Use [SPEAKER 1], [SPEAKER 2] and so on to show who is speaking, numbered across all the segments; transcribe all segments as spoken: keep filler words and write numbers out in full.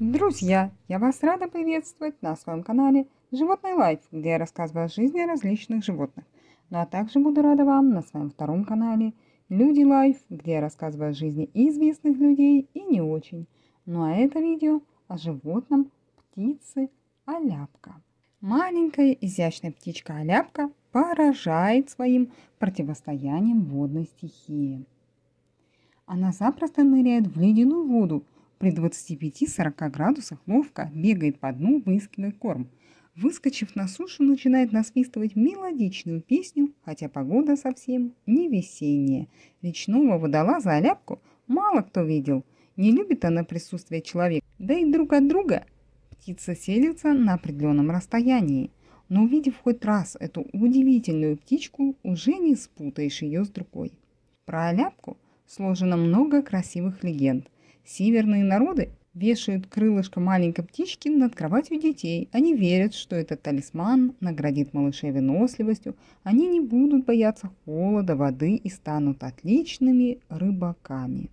[SPEAKER 1] Друзья, я вас рада приветствовать на своем канале Животный Лайф, где я рассказываю о жизни различных животных. Ну а также буду рада вам на своем втором канале Люди Лайф, где я рассказываю о жизни известных людей и не очень. Ну а это видео о животном птице Аляпка. Маленькая изящная птичка Аляпка поражает своим противостоянием водной стихии. Она запросто ныряет в ледяную воду, при двадцати пяти-сорока градусах ловко бегает по дну, выискивая корм. Выскочив на сушу, начинает насвистывать мелодичную песню, хотя погода совсем не весенняя. Речного водолаза Аляпку мало кто видел. Не любит она присутствие человека, да и друг от друга птица селится на определенном расстоянии. Но увидев хоть раз эту удивительную птичку, уже не спутаешь ее с другой. Про Аляпку сложено много красивых легенд. Северные народы вешают крылышко маленькой птички над кроватью детей. Они верят, что этот талисман наградит малышей выносливостью. Они не будут бояться холода, воды и станут отличными рыбаками.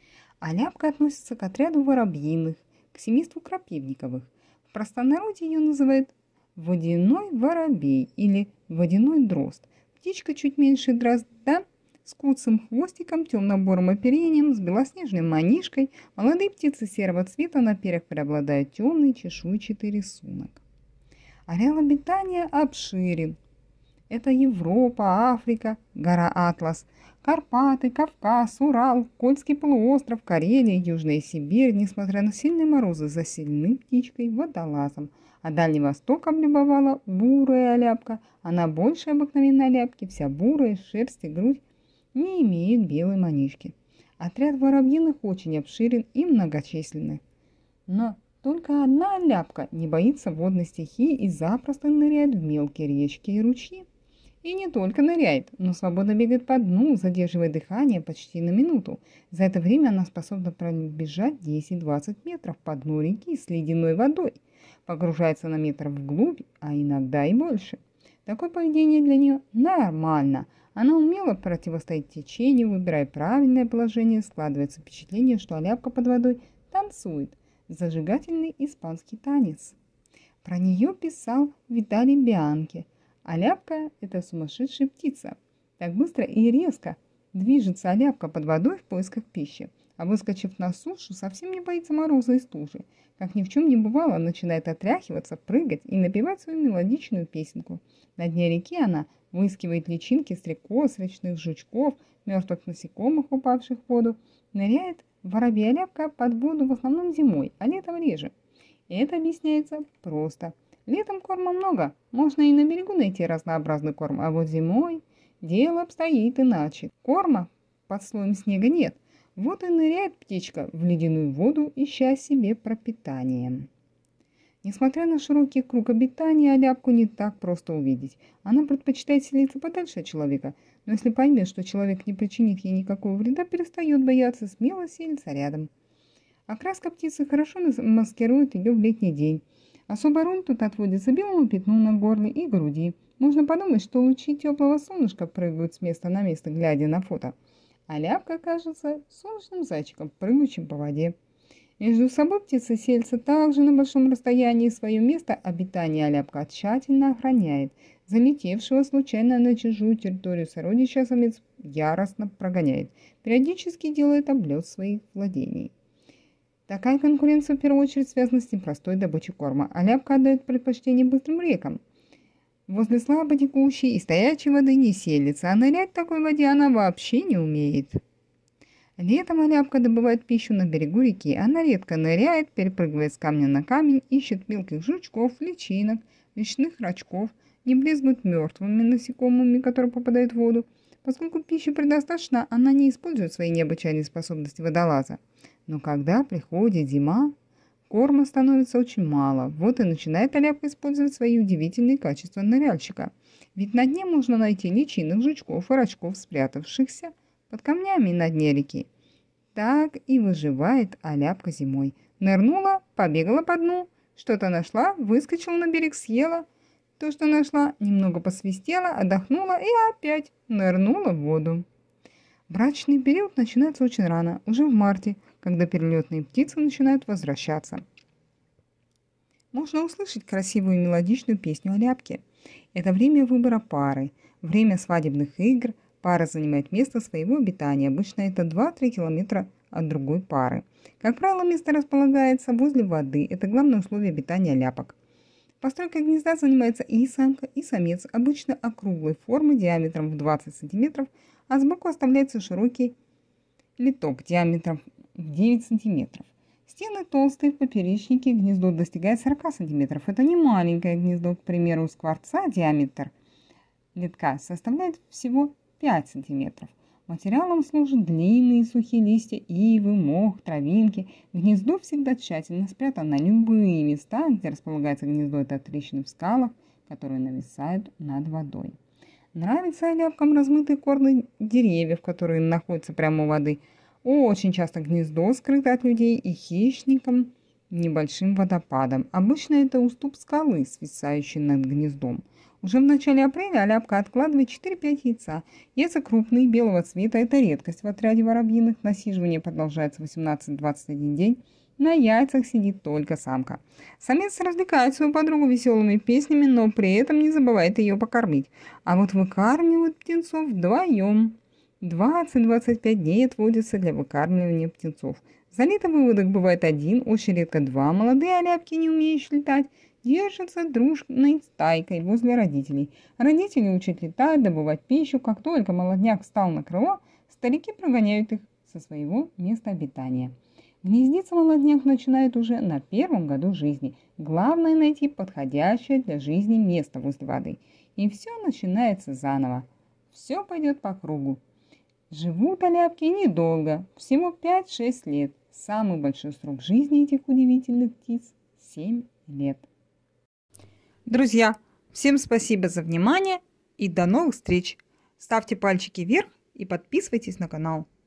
[SPEAKER 1] Аляпка относится к отряду воробьиных, к семейству крапивниковых. В простонародье ее называют водяной воробей или водяной дрозд. Птичка чуть меньше дрозда, с куцым хвостиком, темно-бурым оперением, с белоснежной манишкой. Молодые птицы серого цвета, на перьях преобладает темный чешуйчатый рисунок. Ареал обитания обширен. Это Европа, Африка, гора Атлас, Карпаты, Кавказ, Урал, Кольский полуостров, Карелия, Южная Сибирь, несмотря на сильные морозы, заселены птичкой водолазом. А Дальний Восток облюбовала бурая аляпка. Она больше обыкновенной аляпки, вся бурая, шерсть и грудь не имеет белой манишки. Отряд воробьиных очень обширен и многочисленный. Но только одна аляпка не боится водной стихии и запросто ныряет в мелкие речки и ручьи. И не только ныряет, но свободно бегает по дну, задерживая дыхание почти на минуту. За это время она способна пробежать десять-двадцать метров по дну реки с ледяной водой. Погружается на метр вглубь, а иногда и больше. Такое поведение для нее нормально. Она умело противостоит течению, выбирая правильное положение, складывается впечатление, что аляпка под водой танцует. Зажигательный испанский танец. Про нее писал Виталий Бианки. Аляпка – это сумасшедшая птица. Так быстро и резко движется аляпка под водой в поисках пищи, а выскочив на сушу, совсем не боится мороза и стужи. Как ни в чем не бывало, начинает отряхиваться, прыгать и напевать свою мелодичную песенку. На дне реки она выискивает личинки стрекоз, речных жучков, мертвых насекомых, упавших в воду. Ныряет воробей-аляпка под воду в основном зимой, а летом реже. И это объясняется просто. Летом корма много, можно и на берегу найти разнообразный корм, а вот зимой дело обстоит иначе. Корма под слоем снега нет. Вот и ныряет птичка в ледяную воду, ища себе пропитание. Несмотря на широкий круг обитания, аляпку не так просто увидеть. Она предпочитает селиться подальше от человека, но если поймет, что человек не причинит ей никакого вреда, перестает бояться, смело селится рядом. Окраска птицы хорошо маскирует ее в летний день. Особая роль тут отводится белому пятну на горле и груди. Можно подумать, что лучи теплого солнышка прыгают с места на место, глядя на фото. Аляпка кажется солнечным зайчиком, прыгающим по воде. Между собой птицы селятся также на большом расстоянии. Свое место обитания аляпка тщательно охраняет. Залетевшего случайно на чужую территорию сородича самец яростно прогоняет. Периодически делает облет своих владений. Такая конкуренция в первую очередь связана с непростой добычей корма. Аляпка отдает предпочтение быстрым рекам. Возле слабо текущей и стоячей воды не селится, а нырять в такой воде она вообще не умеет. Летом аляпка добывает пищу на берегу реки. Она редко ныряет, перепрыгивает с камня на камень, ищет мелких жучков, личинок, речных рачков, не брезгует мертвыми насекомыми, которые попадают в воду. Поскольку пищи предостаточно, она не использует свои необычайные способности водолаза. Но когда приходит зима, корма становится очень мало. Вот и начинает аляпка использовать свои удивительные качества ныряльщика. Ведь на дне можно найти личинок, жучков и рачков, спрятавшихся под камнями на дне реки. Так и выживает аляпка зимой. Нырнула, побегала по дну, что-то нашла, выскочила на берег, съела то, что нашла, немного посвистела, отдохнула и опять нырнула в воду. Брачный период начинается очень рано, уже в марте, когда перелетные птицы начинают возвращаться. можно услышать красивую и мелодичную песню о ляпке. Это время выбора пары, время свадебных игр. Пара занимает место своего обитания, обычно это два-три километра от другой пары. Как правило, место располагается возле воды, это главное условие обитания ляпок. Постройкой гнезда занимается и самка, и самец, обычно округлой формы диаметром в двадцать сантиметров, а сбоку оставляется широкий литок диаметром в девять сантиметров. Стены толстые, в поперечнике гнездо достигает сорок сантиметров. Это не маленькое гнездо, к примеру, у скворца диаметр литка составляет всего пять сантиметров. Материалом служат длинные сухие листья, ивы, мох, травинки. Гнездо всегда тщательно спрятано. Любые места, где располагается гнездо, это трещины в скалах, которые нависают над водой. Нравятся ляпкам размытые корни деревьев, которые находятся прямо у воды. Очень часто гнездо скрыто от людей и хищникам небольшим водопадом. Обычно это уступ скалы, свисающий над гнездом. Уже в начале апреля ляпка откладывает четыре-пять яйца. Яйца крупные, белого цвета. Это редкость в отряде воробьиных. Насиживание продолжается восемнадцать-двадцать один день. На яйцах сидит только самка. Самец развлекает свою подругу веселыми песнями, но при этом не забывает ее покормить. А вот выкармливают птенцов вдвоем. двадцать-двадцать пять дней отводится для выкармливания птенцов. Залитый выводок бывает один, очень редко два. Молодые ляпки, не умеющие летать, держатся дружной стайкой возле родителей. Родители учат летать, добывать пищу. Как только молодняк встал на крыло, старики прогоняют их со своего места обитания. Гнездиться молодняк начинает уже на первом году жизни. Главное найти подходящее для жизни место возле воды. И все начинается заново. Все пойдет по кругу. Живут ляпки недолго, всего пять-шесть лет. Самый большой срок жизни этих удивительных птиц – семь лет. Друзья, всем спасибо за внимание и до новых встреч. Ставьте пальчики вверх и подписывайтесь на канал.